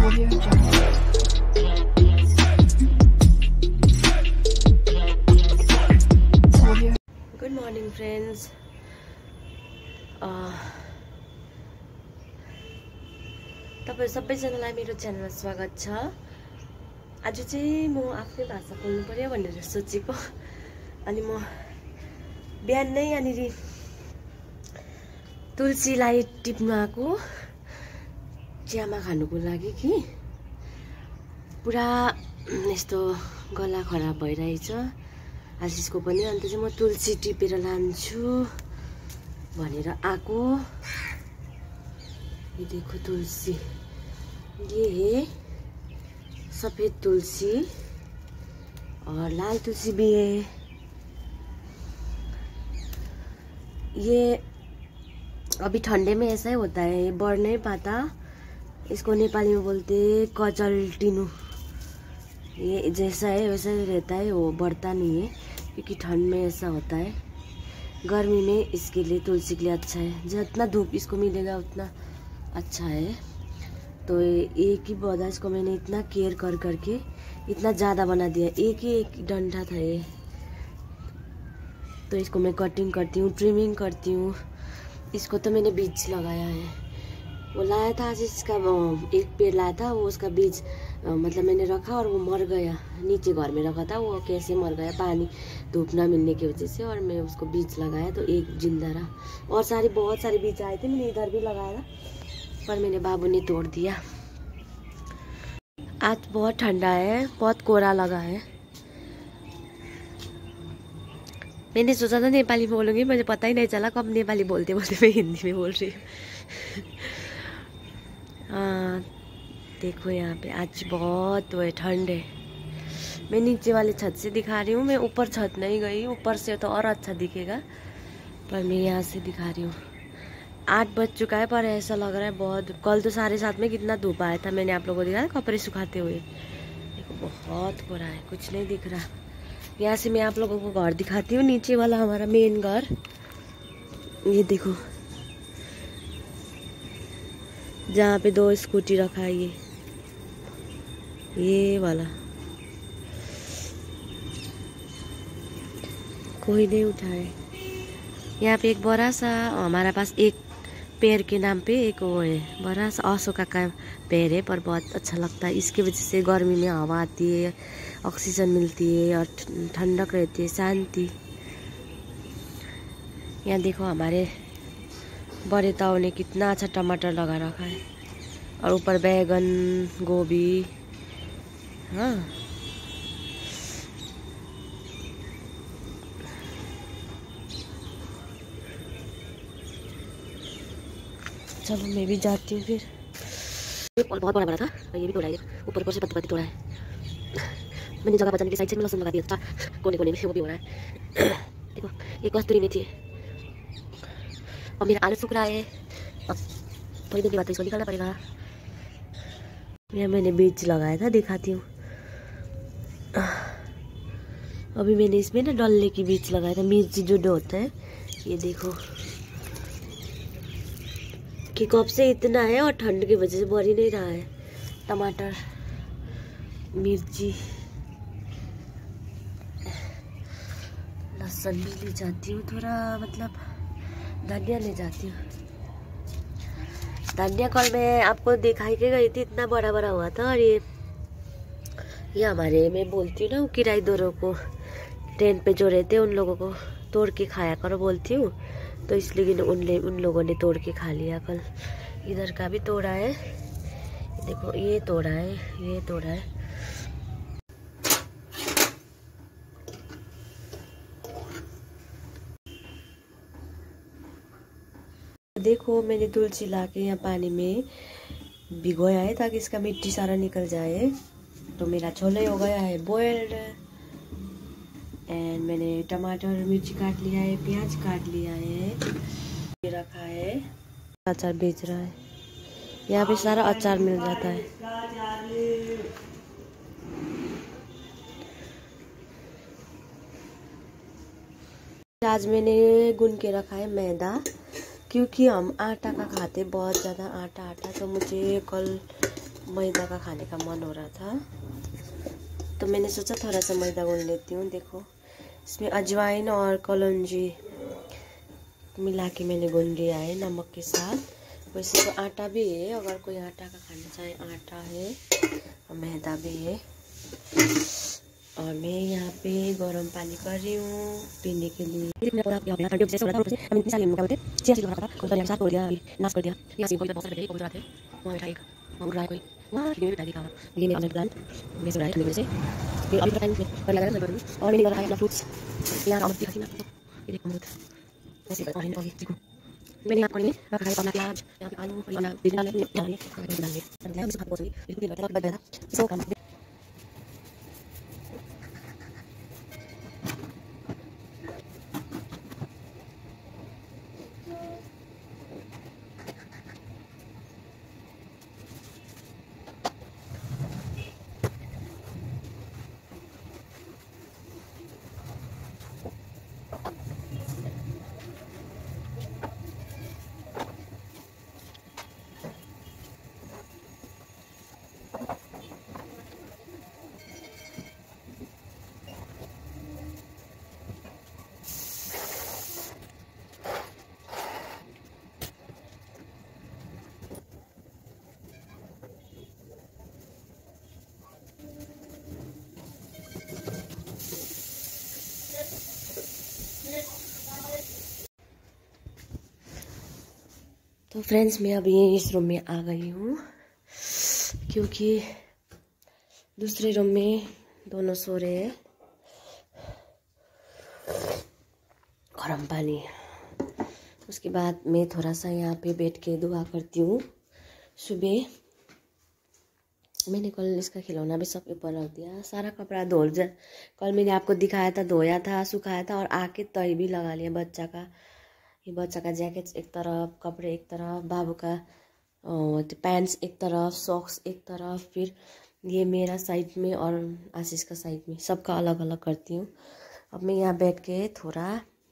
Good morning friends. तपाईहरु सबैजनालाई मेरो च्यानलमा स्वागत छ। आज चाहिँ म आफ्नै भाषा बोल्नु पर्यो भनेर सोचेको। अनि म बिहान नै यहाँनिर तुलसीलाई टिप्न आएको चियामा खानुको लागि कि पुरा यस्तो गला खराब भइरहेछ आशिषको पनि। अन्त चाहिँ म तुलसी टिपेर लान्छु भनेर आएको। ये देखो तुलसी, ये है सफेद तुलसी और लाल तुलसी भी है। ये अभी ठंडे में ऐसा ही होता है, बढ़ नहीं पाता। इसको नेपाली में बोलते कचल्टिनु। ये जैसा है वैसा ही रहता है, वो बढ़ता नहीं है क्योंकि ठंड में ऐसा होता है। गर्मी में इसके लिए तुलसी के लिए अच्छा है, जितना धूप इसको मिलेगा उतना अच्छा है। तो एक ही पौधा इसको मैंने इतना केयर कर करके इतना ज़्यादा बना दिया। एक ही एक डंडा था ये, तो इसको मैं कटिंग करती हूँ, ट्रिमिंग करती हूँ। इसको तो मैंने बीज लगाया है, वो लाया था आज इसका एक पेड़ लाया था, वो उसका बीज मतलब मैंने रखा और वो मर गया। नीचे घर में रखा था, वो कैसे मर गया, पानी धूप ना मिलने की वजह से। और मैं उसको बीज लगाया तो एक जिंदा रहा। और बहुत सारे बीज आए थे, मैंने इधर भी लगाया था पर मेरे बाबू ने तोड़ दिया। आज बहुत ठंडा है, बहुत कोहरा लगा है। मैंने सोचा था नेपाली में बोलूँगी, मुझे पता ही नहीं चला कब नेपाली बोलते बोलते मैं हिंदी में बोल रही हूँ। देखो यहाँ पे आज बहुत वो ठंड है। मैं नीचे वाले छत से दिखा रही हूँ, मैं ऊपर छत नहीं गई। ऊपर से तो और अच्छा दिखेगा, पर मैं यहाँ से दिखा रही हूँ। 8 बज चुका है पर ऐसा लग रहा है बहुत। कल तो 7:30 में कितना धूप आया था, मैंने आप लोगों को दिखाया कपड़े सुखाते हुए। देखो बहुत कोहरा है, कुछ नहीं दिख रहा। यहाँ से मैं आप लोगों को घर दिखाती हूँ, नीचे वाला हमारा मेन घर। ये देखो जहाँ पे 2 स्कूटी रखा है, ये वाला कोई नहीं उठाए। यहाँ पे एक बड़ा सा हमारा पास एक पेड़ के नाम पे एक वो है, बड़ा सा अशोका का पेड़ है, पर बहुत अच्छा लगता है। इसके वजह से गर्मी में हवा आती है, ऑक्सीजन मिलती है और ठंडक रहती है, शांति। यहाँ देखो हमारे बड़े ताऊ ने कितना अच्छा टमाटर लगा रखा है, और ऊपर बैगन, गोभी। हाँ चलो मैं भी जाती हूँ फिर। ये बहुत बड़ा बड़ा था, ये भी तोड़ा है, ऊपर से पत्ती पत्ती तोड़ा है। मैंने जगह बचाने के साइड में लहसुन लगा दिया था, कोने कोने में, वो भी हो रहा है। देखो एक कस्तूरी मेथी है, और मेरा आलू सूख रहा है। अब थोड़ी देर के बाद तो इसको निकालना पड़ेगा। यह मैंने बीज लगाया था, दिखाती हूँ। अभी मैंने इसमें ना डल्ले की बीज लगाया था, मिर्ची जो होता है। ये देखो कि कब से इतना है और ठंड की वजह से बढ़ ही नहीं रहा है। टमाटर, मिर्ची, लहसुन भी ले जाती हूँ थोड़ा, मतलब धनिया ले जाती हूँ। धनिया कल मैं आपको दिखाई के गई थी, इतना बड़ा बड़ा हुआ था। और ये हमारे, मैं बोलती हूँ ना किराएदारों को, ट्रेन पे जो रहते हैं उन लोगों को तोड़ के खाया करो बोलती हूँ, तो इसलिए उन लोगों ने तोड़ के खा लिया कल। इधर का भी तोड़ा है, देखो ये तोड़ा है, ये तोड़ा है। देखो मैंने तुलसी लाके यहाँ पानी में भिगोया है ताकि इसका मिट्टी सारा निकल जाए। तो मेरा छोले हो गया है बॉयल्ड। एंड मैंने टमाटर मिर्ची काट लिया है, प्याज काट लिया है, ये रखा है। अचार बेच रहा है, यहाँ पे सारा अचार मिल जाता है। आज मैंने गूंद के रखा है मैदा, क्योंकि हम आटा का खाते बहुत ज़्यादा आटा। तो मुझे कल मैदा का खाने का मन हो रहा था, तो मैंने सोचा थोड़ा सा मैदा गूंद लेती हूँ। देखो इसमें अजवाइन और कलौंजी मिला के मैंने गूंद लिया है नमक के साथ। वैसे तो आटा भी है, अगर कोई आटा का खाना चाहे आटा है और मैदा भी है। और मैं यहाँ पे गर्म पानी कर रही हूँ पीने के लिए। मैंने यहाँ पर प्याज, यहाँ पे आलू तो फ्रेंड्स मैं अभी इस रूम में आ गई हूँ, क्योंकि दूसरे रूम में दोनों सो रहे हैं। गर्म पानी, उसके बाद मैं थोड़ा सा यहाँ पे बैठ के दुआ करती हूँ। सुबह मैंने कल इसका खिलौना भी सब ऊपर रख दिया, सारा कपड़ा धो कल मैंने आपको दिखाया था, धोया था, सुखाया था और आके तय भी लगा लिया बच्चा का। ये बच्चा का जैकेट्स एक तरफ, कपड़े एक तरफ, बाबू का पैंट्स एक तरफ, सॉक्स एक तरफ, फिर ये मेरा साइड में और आशीष का साइड में, सबका अलग अलग करती हूँ। अब मैं यहाँ बैठ के थोड़ा,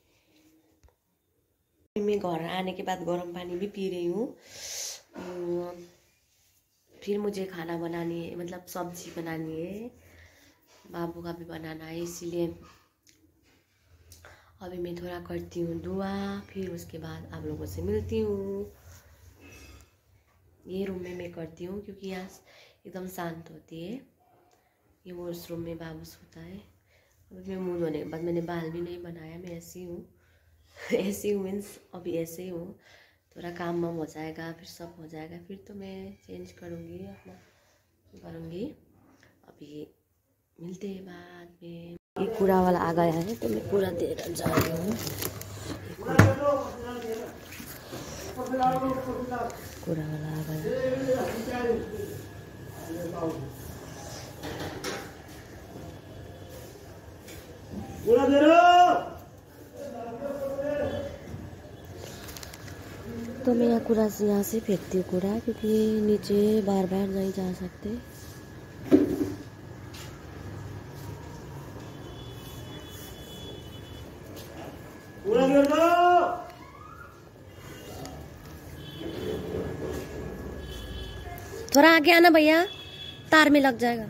मैं घर आने के बाद गर्म पानी भी पी रही हूँ। फिर मुझे खाना बनानी है, मतलब सब्जी बनानी है, बाबू का भी बनाना है, इसीलिए अभी मैं थोड़ा करती हूँ दुआ, फिर उसके बाद आप लोगों से मिलती हूँ। ये रूम में मैं करती हूँ क्योंकि यहाँ एकदम शांत होती है। ये वो उस रूम में बाबू सोता है। अभी मैं मुँह धोने के बाद, मैंने बाल भी नहीं बनाया, मैं ऐसी हूँ ऐसी हूँ मीन्स अभी ऐसे ही हूँ। थोड़ा काम वाम हो जाएगा, फिर सब हो जाएगा, फिर तो मैं चेंज करूँगी, अपना करूँगी। अभी मिलते हैं बाद में। ये कूड़ा वाला आ गया है तो मैं कूड़ा देकर जा रही हूँ। कूड़ा वाला आ गया। तो मैं यहाँ से फेंकती हूँ कूड़ा, क्योंकि नीचे बार बार नहीं जा सकते। थोड़ा आगे आना भैया, तार में लग जाएगा।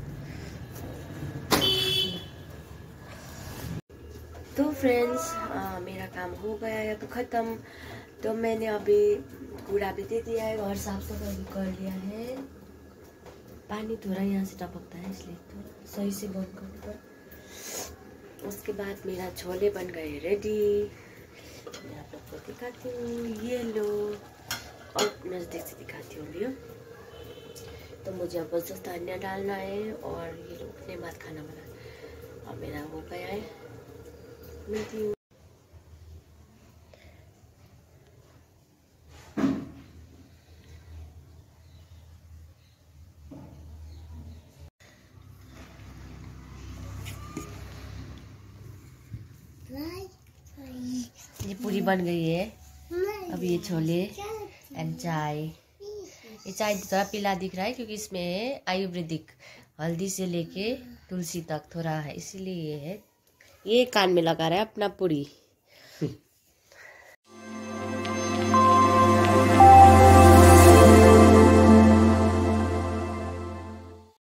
तो फ्रेंड्स मेरा काम हो गया है अब ख़त्म। तो मैंने अभी कूड़ा भी दे दिया है और साफ सफाई भी कर लिया है। पानी थोड़ा यहाँ से टपकता है, इसलिए थोड़ा सही से बंद कर दो। उसके बाद मेरा छोले बन गए रेडी। मैं आप लोग को दिखाती हूँ, ये लो, और नज़दीक से दिखाती हूँ व्यू। तो मुझे अब बस धनिया डालना है और ये लोग अपने बाद खाना बनाना, और मेरा हो गया है। मिलती हूँ। ये पूरी बन गई है। अब ये छोले एंड चाय। ये चाय थोड़ा पीला दिख रहा है क्योंकि इसमें है आयुर्वेदिक, हल्दी से लेके तुलसी तक थोड़ा है, इसीलिए ये है। ये कान में लगा रहा है अपना पूरी।